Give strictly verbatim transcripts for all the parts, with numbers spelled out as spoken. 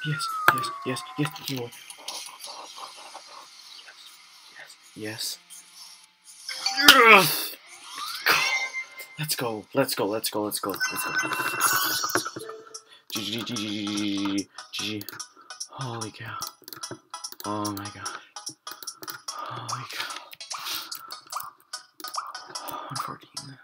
Yes, yes, yes, yes, yes, yes, yes. Let's go, let's go, let's go, let's go, let's go. G G G G G G G. Holy cow. Oh my god. Holy cow. one fourteen.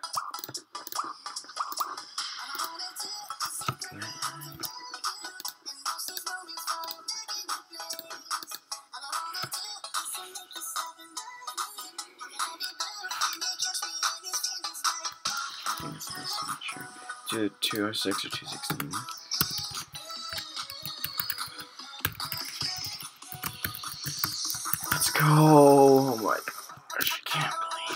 This, this, sure. Two, two oh six or two sixteen. Let's go! Oh my gosh, I can't believe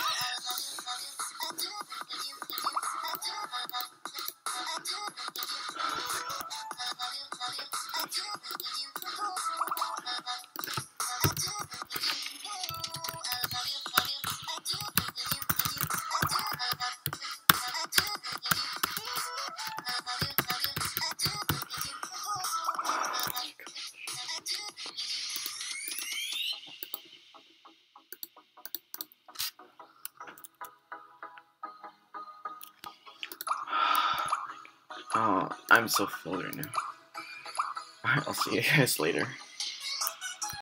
Oh, I'm so full right now. Alright, I'll see you guys later.